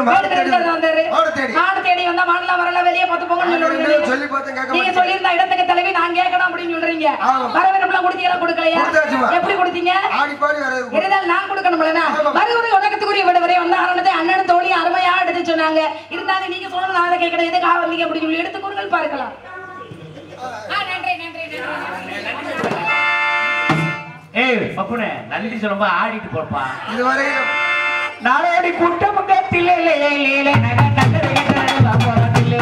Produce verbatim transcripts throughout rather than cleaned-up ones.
மாடு தேடி வந்தாரு. மாடு தேடி வந்தா மாடுலாம் வரல வெளியே பார்த்து போங்கன்னு சொல்லுவீங்க. சொல்லி பார்த்தேன் கேட்க நீங்க சொல்லியிருந்தா இடத்துக்கு தலைவி நான் கேட்கணும் அப்படின்னு சொல்றீங்க. வரவேற்பெல்லாம் கொடுத்தீங்களா கொடுக்கலையா? எப்படி கொடுத்தீங்க? ஆடி பாடி வர இருந்தாலும் நான் கொடுக்கணும்லனா மறுபடியும் உலகத்துக்குரிய விடவரே வந்து ஆனந்தத்தை அண்ணன் தோழி அருமையா எடுத்து சொன்னாங்க. இருந்தாலும் நீங்க சொல்லணும் நான் அதை கேட்கறது எதுக்கு ஆவலீங்க அப்படின்னு சொல்லி எடுத்து கூறுகள் பார்க்கலாம். நன்றி நன்றி ஏய் பப்புனே நன்றி சொல்லும்பா ஆடிட்டு போப்பா. இதுவரை நாளோடி கூட்டமுகத்திலே லேலே நக நகரே பாப்பறதிலே.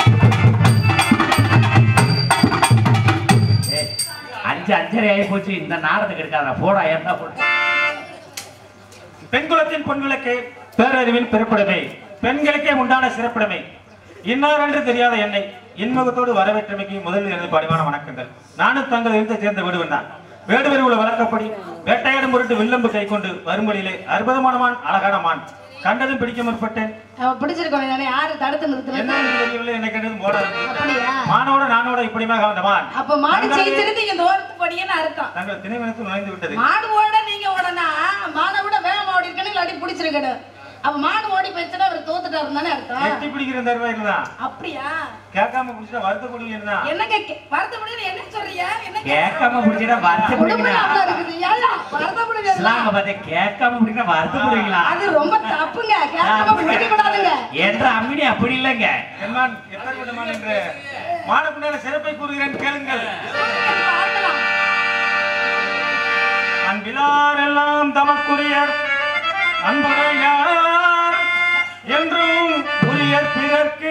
ஏய் அஞ்சு அஞ்சரை ஆகி போச்சு இந்த நாடத்துக்கு எடுக்காத போடா என்ன போடு. பெண்குலத்தின் பொன்விளக்கு பேரறிவின் பிறப்பிடமே பெண்களுக்கே உண்டான சிறப்பிடமே இன்னார் என்று தெரியாத என்னை இன்முகத்தோடு வரவேற்றமைக்கு முதலில் இருந்து பணிவான வணக்கங்கள். நானும் தங்கள் இருந்து சேர்ந்த விடுவன் தான். வேடுவரி உள்ள வழக்கப்படி வேட்டையாடும் பொருட்டு வில்லம்பு கை கொண்டு வரும்படியிலே அற்புதமான மான் அழகான மான் கண்டதும் பிடிக்க முற்பட்டேன். பிடிச்சிருக்கோம் யாரு தடுத்து நிறுத்துறது என்னை கண்டதும் போட மானோட நானோட இப்படிமாக வந்த மான். அப்ப மாடு ஜெயிச்சிருந்து நீங்க தோர்த்து படியன்னு அர்த்தம். தங்கள் திணைவனத்தில் நுழைந்து விட்டது. மாடு ஓட நீங்க ஓடனா மானை விட வேகமா ஓடி இருக்கணும் இல்லாட்டி பிடிச்சிருக்கணும். அப்ப மாடு ஓடி போயிடுச்சுன்னா அவர் தோத்துட்டாரு தானே அர்த்தம். எட்டி பிடிக்கிற தருவாயில தான். அப்படியா? கேட்காம பிடிச்சா வருத்த பிடிக்கிறதா? என்னங்க வருத்த பிடிக்கிறது என்ன சொல்றீங்க? என்ன கேட்காம பிடிச்சா வருத்த பிடிக்கிறா? ஏல வருத்த பிடிக்கிறது இஸ்லாம பத்தி கேட்காம பிடிக்கிற வருத்த பிடிக்கிறீங்களா? அது ரொம்ப தப்புங்க. கேட்காம பிடிக்க கூடாதுங்க. என்ற அம்மினி அப்படி இல்லங்க. எம்மான் எப்பேற்பட்ட மான் என்று மானுக்குண்டான சிறப்பை கூறுகிறேன் கேளுங்கள். அன்பிலார் எல்லாம் தமக்குரியர் அன்புடையார் என்றும் உரியர் பிறர்க்கு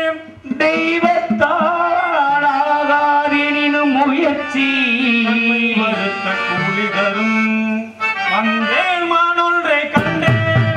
தெய்வத்தாளாகாதெனினும் முயற்சி வருத்த கூலி தரும் வந்தேன் மானொன்றை கண்டேன்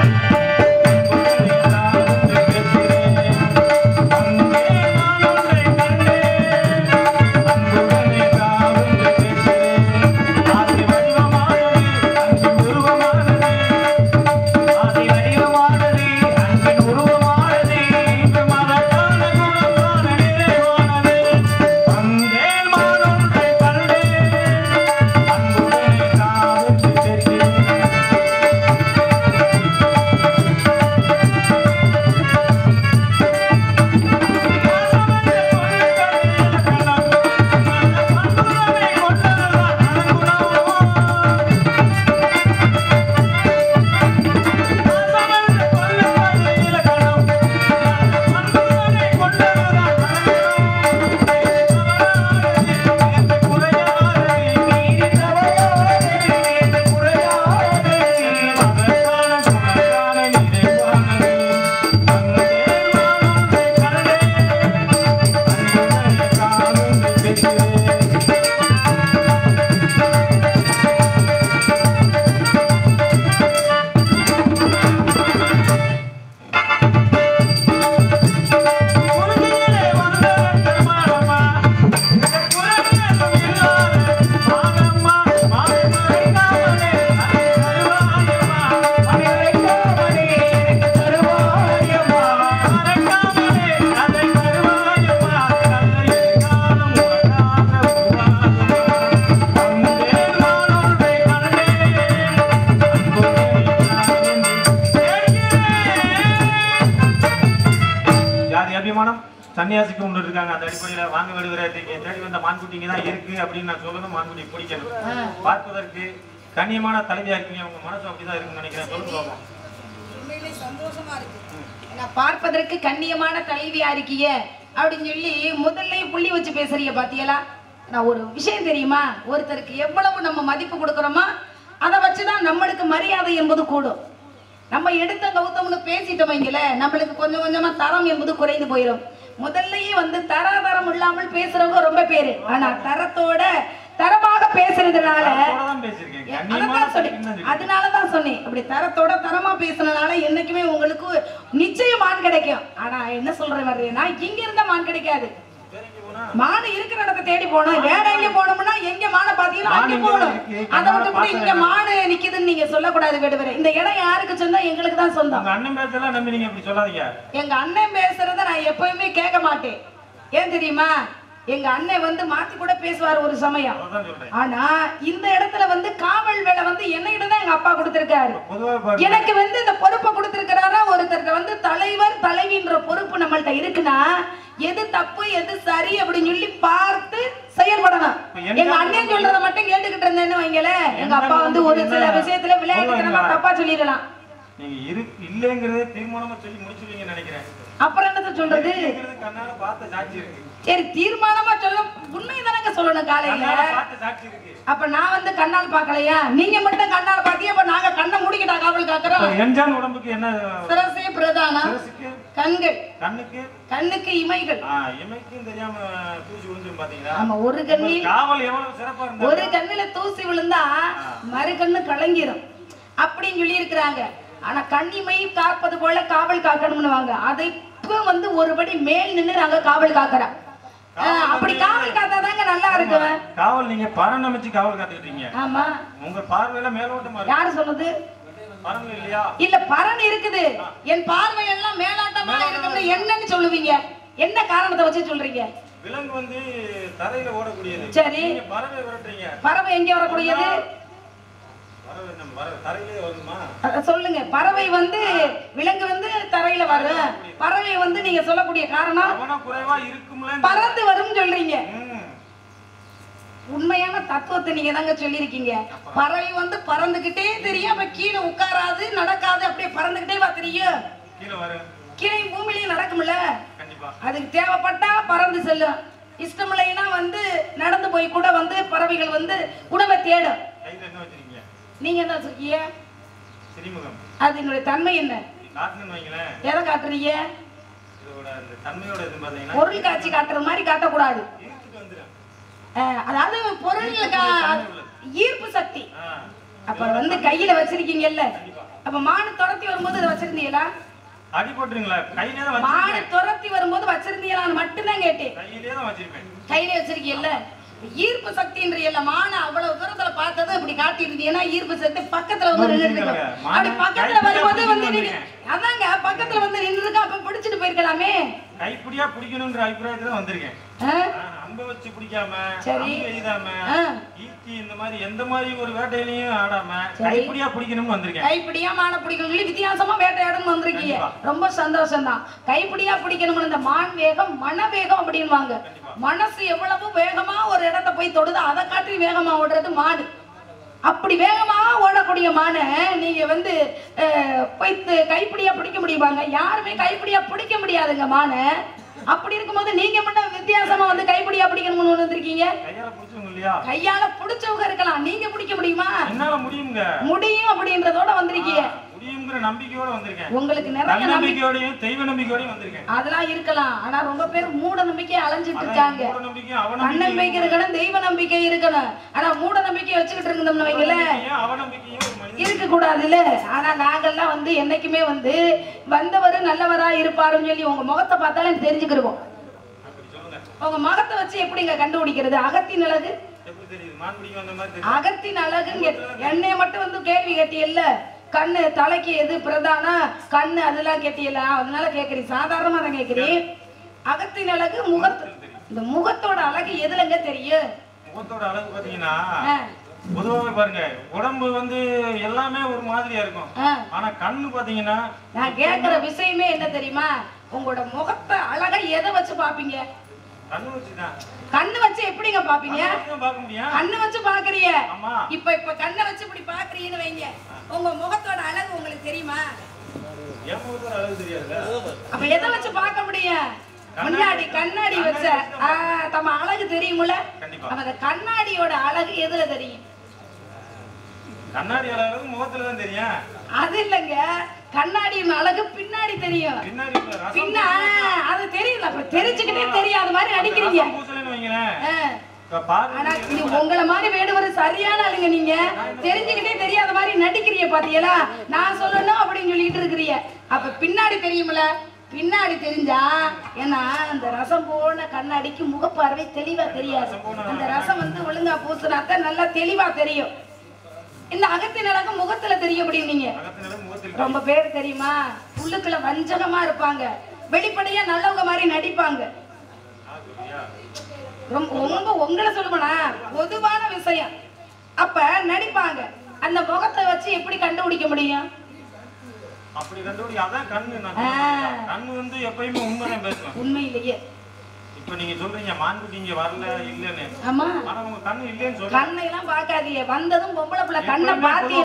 சன்னியாசிக்கு ஒன்று இருக்காங்க. அந்த அடிப்படையில் வாங்க விடுகிற தேடி வந்த மான்குட்டிங்க தான் இருக்கு அப்படின்னு நான் சொல்லணும். மான்குட்டி பிடிக்கணும். பார்ப்பதற்கு கண்ணியமான தலைவியா இருக்கீங்க. உங்க மனசு அப்படிதான் இருக்குன்னு நினைக்கிறேன். சொல்லுங்க. சந்தோஷமா இருக்கு. நான் பார்ப்பதற்கு கண்ணியமான தலைவியா இருக்கீங்க அப்படின்னு சொல்லி முதல்ல புள்ளி வச்சு பேசுறீங்க பாத்தியலா. நான் ஒரு விஷயம் தெரியுமா, ஒருத்தருக்கு எவ்வளவு நம்ம மதிப்பு கொடுக்கறோமோ அதை வச்சுதான் நம்மளுக்கு மரியாதை என்பது கூடும். நம்ம எடுத்த கௌதம்னு பேசிட்டோம் வைங்கள, நம்மளுக்கு கொஞ்சம் கொஞ்சமா தரம் என்பது குறைந்து போயிடும். முதல்லயே வந்து தராதரம் இல்லாமல் பேசுறவங்க ரொம்ப பேரு. ஆனா தரத்தோட தரமாக பேசுறதுனால அதனாலதான் சொன்னேன். அப்படி தரத்தோட தரமா பேசுறதுனால என்னைக்குமே உங்களுக்கு நிச்சயம் மான் கிடைக்கும். ஆனா என்ன சொல்றேன் வர்றேன்னா, இங்க இருந்த மான் கிடைக்காது. மான் இருக்கிற இடத்தை தேடி போனோம். வேற எங்க போனோம்னா எங்க மான பாத்தீங்கன்னா அங்க போகணும். அதை விட்டு கூட இங்க மானு நிக்குதுன்னு நீங்க சொல்லக்கூடாது. விடுவரே இந்த இடம் யாருக்கு சொந்தம்? எங்களுக்கு தான் சொந்தம். அண்ணன் பேசலாம் நம்பி நீங்க அப்படி சொல்லாதீங்க. எங்க அண்ணன் பேசுறத நான் எப்பவுமே கேட்க மாட்டேன். ஏன் தெரியுமா, எங்க அண்ணன் வந்து மாத்தி கூட பேசுவார் ஒரு சமயம். ஆனா இந்த இடத்துல வந்து காவல் வேலை வந்து என்னகிட்ட தான் எங்க அப்பா கொடுத்திருக்காரு. எனக்கு வந்து இந்த பொறுப்பை கொடுத்திருக்கிறாரா, ஒருத்தருக்கு வந்து தலை எது தப்பு எது சரி அப்படின்னு சொல்லி பார்த்து செயல்படணும். எங்க அண்ணன் சொல்றத மட்டும் கேட்டுக்கிட்டு இருந்தேன்னு வைங்கள, எங்க அப்பா வந்து ஒரு சில விஷயத்துல விளையாட்டுத்தனமா தப்பா சொல்லிடலாம். நீங்க இரு இல்லங்கிறதே தீர்மானமா சொல்லி முடிச்சுவீங்கன்னு நினைக்கிறேன். அப்புறம் என்னத்த சொல்றது? கண்ணால பார்த்த சாட்சி இருக்கு. சரி, தீர்மானமா சொல்ல உண்மை தானங்க சொல்லணும் காலையில. பார்த்த சாட்சி இருக்கு. அப்ப நான் வந்து கண்ணால் பார்க்கலையா? நீங்க மட்டும் கண்ணால் பாத்தியா? அப்ப நாங்க கண்ணை மூடிக்கிட்டா காவல் காக்குறோம். எஞ்சான் உடம்புக்கு என்ன? சிரசே பிரதானம், கண்கள், கண்ணுக்கு கண்ணுக்கு இமைகள். இமைக்கும் தெரியாம தூசி விழுந்துரும் பாத்தீங்களா? ஆமா, ஒரு கண்ணில் காவல் எவ்வளவு சிறப்பா இருந்தா ஒரு கண்ணுல தூசி விழுந்தா மறு கண்ணு கலங்கிரும் அப்படின்னு சொல்லி இருக்கிறாங்க. ஆனா கண்ணிமை காப்பது போல காவல் காக்கணும்னு வாங்க. அதை வந்து ஒருபடி மேல் நின்று நாங்க காவல் காக்குறோம். அப்படி காவல் காத்தாதாங்க நல்லா இருக்கும். காவல் நீங்க பரண் அமைச்சு காவல் காத்துக்கிட்டீங்க. ஆமா, உங்க பார்வையில மேலோட்டமா இருக்கு. யாரு சொன்னது? பரண் இல்லையா? இல்ல, பரண் இருக்குது. என் பார்வை எல்லாம் மேலோட்டமா இருக்குன்னு என்னன்னு சொல்லுவீங்க? என்ன காரணத்தை வச்சு சொல்றீங்க? விலங்கு வந்து தரையில ஓடக்கூடியது. சரி, பறவை விரட்டுறீங்க. பறவை எங்க வரக்கூடியது? பறவை நம்ம வர தரையிலே வருமா? சொல்லுங்க. பறவை வந்து விலங்கு வந்து தரையில வரும். பறவை வந்து நீங்க சொல்லக்கூடிய காரணம் குறைவா இருக்கும்ல, பறந்து வரும் சொல்றீங்க. உண்மையான தத்துவத்தை நீங்க தாங்க சொல்லிருக்கீங்க. பறவை வந்து பறந்துகிட்டே தெரியும். அப்ப கீழே உட்காராது, நடக்காது, அப்படியே பறந்துகிட்டே வா தெரியும். கீழே வரும். கீழே பூமியிலையும் நடக்கும்ல. கண்டிப்பா. அதுக்கு தேவைப்பட்டா பறந்து செல்லும். இஷ்டம் இல்லைன்னா வந்து நடந்து போய் கூட வந்து பறவைகள் வந்து உணவை தேடும். கையில என்ன வச்சிருக்கீங்க? நீங்க என்ன வச்சிருக்கீங்க? சிரிமுகம். அது என்னுடைய தன்மை என்ன? காட்டுன்னு வைங்களேன். எதை காட்டுறீங்க? இதோட அந்த தன்மையோட இது பாத்தீங்கன்னா பொருள் காட்சி காட்டுற மாதிரி காட்டக்கூடாது. அதாவது பொருளுக்கு ஈர்ப்பு சக்தி. அப்ப வந்து கையில வச்சிருக்கீங்கல்ல, அப்ப மானு துரத்தி வரும்போது இதை வச்சிருந்தீங்களா? அடி போட்டுறீங்களா? கையிலே தான் வச்சிருக்கேன். மானு துரத்தி வரும்போது வச்சிருந்தீங்களான்னு மட்டும் தான் கேட்டேன். கையிலே தான் வச்சிருக்கேன். கையில வச்சிருக்கீங்கல்ல, ஈர்ப்பு சக்தின்றீங்கல்ல. மான அவ்வளவு தூரத்துல பார்த்தது இப்படி காட்டி இருந்தீங்கன்னா ஈர்ப்பு சக்தி பக்கத்துல வந்து நின்றுட்டு இருக்கு. அப்படி பக்கத்துல வரும்போது வந்து நீங்க அதாங்க பக்கத்துல வந்து நின்று இருக்கு. அப்ப பிடிச்சிட்டு போயிருக்கலாமே. கைப்பிடியா பிடிக்கணும்ன்ற அபிப்பிராயத்துல தான் வந்திருக்கேன். அம்ப வச்சு பிடிக்காம, அம்பு எய்தாம, ஈட்டி இந்த மாதிரி எந்த மாதிரி ஒரு வேட்டையிலையும் ஆடாம கைப்பிடியா பிடிக்கணும்னு வந்திருக்கேன். கைப்பிடியா மான பிடிக்கணும் சொல்லி வித்தியாசமா வேட்டையாடணும் வந்திருக்கீங்க. ரொம்ப சந்தோஷம் தான். கைப்பிடியா பிடிக்கணும்னு இந்த மான் வேகம் மன வேகம் அப்படின்வாங்க. மனசு எவ்வளவு வேகமா ஒரு இடத்த போய் தொடுது, அதை காட்டி வேகமா ஓடுறது மாடு. அப்படி வேகமா ஓடக்கூடிய மான நீங்க வந்து போய் கைப்பிடியா பிடிக்க முடியுமாங்க? யாருமே கைப்பிடியா பிடிக்க முடியாதுங்க மான. அப்படி இருக்கும்போது நீங்க மட்டும் வித்தியாசமா வந்து கைப்பிடியா பிடிக்கணும்னு வந்திருக்கீங்க. கையால பிடிச்சவங்க இருக்கலாம், நீங்க பிடிக்க முடியுமா? என்னால முடியுங்க. முடியும் அப்படின்றதோட வந்திருக்கீங்க. முடியும்ங்கற நம்பிக்கையோட வந்திருக்கேன். உங்களுக்கு நிறைய நம்பிக்கையோடயும் தெய்வ நம்பிக்கையோடயும் வந்திருக்கேன். அதெல்லாம் இருக்கலாம். ஆனா ரொம்ப பேர் மூட நம்பிக்கையை அலைஞ்சிட்டு இருக்காங்க. மூட நம்பிக்கை, அவ நம்பிக்கை இருக்கணும், தெய்வ நம்பிக்கை இருக்கணும். ஆனா மூட நம்பிக்கையை வச்சுக்கிட்டு இருந்தோம்னு வைங்கள, அவ நம்பிக்கையும் இருக்க கூடாதுல்ல. ஆனா நாங்கெல்லாம் வந்து என்னைக்குமே வந்து வந்தவர் நல்லவரா இருப்பாருன்னு சொல்லி உங்க முகத்தை பார்த்தாலே தெரிஞ்சுக்கிருவோம். உங்க முகத்தை வச்சு எப்படிங்க கண்டுபிடிக்கிறது? அகத்தின் அழகு எப்படி தெரியுது? மான் பிடிக்க வந்த மாதிரி தெரியுது. அகத்தின் அழகுங்க. என்னைய மட்டும் வந்து கேள்வி கேட்டியல்ல, கண்ணு தலைக்கு எது பிரதான கண்ணு அதெல்லாம் கேட்டியல, அதனால கேக்குறீங்க. சாதாரணமா தான் கேக்குறீங்க. அகத்தின் அழகு முகத்து, இந்த முகத்தோட அழகு எதுலங்க தெரியும்? முகத்தோட அழகு பாத்தீங்கன்னா பொதுவாவே பாருங்க, உடம்பு வந்து எல்லாமே ஒரு மாதிரியா இருக்கும். ஆனா கண்ணு பாத்தீங்கன்னா, நான் கேக்குற விஷயமே என்ன தெரியுமா? உங்களோட முகத்தை அழகா எதை வச்சு பாப்பீங்க? கண்ணு வச்சுதான். கண்ணு வச்சு எப்படிங்க பாப்பீங்க? கண்ணு வச்சு பாக்குறீங்க. இப்ப இப்ப கண்ணை வச்சு இப்படி பாக்குறீங்கன்னு வைங்க, உங்க முகத்தோட அழகு உங்களுக்கு தெரியுமா? என் முகத்தோட அழகு தெரியாதுல. அப்ப எதை வச்சு பார்க்க முடியும்? முன்னாடி கண்ணாடி வச்ச தம்ம அழகு தெரியும்ல. அப்ப அந்த கண்ணாடியோட அழகு எதுல தெரியும்? கண்ணாடி அழகு முகத்துல தான் தெரியும். அது இல்லங்க, கண்ணாடியின் அழகு பின்னாடி தெரியும். பின்ன அது தெரியல. அப்ப தெரிஞ்சுக்கிட்டே தெரியாத மாதிரி அடிக்கிறீங்க. உங்களை மாதிரி வேடுவர் சரியான ஆளுங்க. நீங்க தெரிஞ்சுக்கிட்டே தெரியாத மாதிரி நடிக்கிறீங்க பாத்தீங்களா? நான் சொல்லணும் அப்படின்னு சொல்லிட்டு இருக்கிறீங்க. அப்ப பின்னாடி தெரியுமில. பின்னாடி தெரிஞ்சா ஏன்னா அந்த ரசம் போன கண்ணாடிக்கு முகப்பார்வை தெளிவா தெரியாது. அந்த ரசம் வந்து ஒழுங்கா பூசினாத்தான் நல்லா தெளிவா தெரியும். இந்த அகத்தின் அழகு முகத்துல தெரியும் அப்படின்னீங்க. ரொம்ப பேர் தெரியுமா, உள்ளுக்குள்ள வஞ்சகமா இருப்பாங்க, வெளிப்படையா நல்லவங்க மாதிரி நடிப்பாங்க. ரொம்ப ரொம்ப உங்களை சொல்லுவனா பொதுவான விஷயம். அப்ப நடிப்பாங்க. அந்த முகத்தை வச்சு எப்படி கண்டுபிடிக்க முடியும்? அப்படி கண்டுபிடி, அதான் கண்ணு. கண்ணு வந்து எப்பயுமே உண்மைதான் பேசும். உண்மையிலேயே இப்ப நீங்க சொல்றீங்க மான்குட்டி இங்க வரல இல்லன்னு. ஆமா ஆனா உங்க கண்ணு இல்லன்னு சொல்றீங்க. கண்ணை எல்லாம் பார்க்காதீங்க, வந்ததும் பொம்பளை பிள்ளை கண்ணை பாத்தீங்க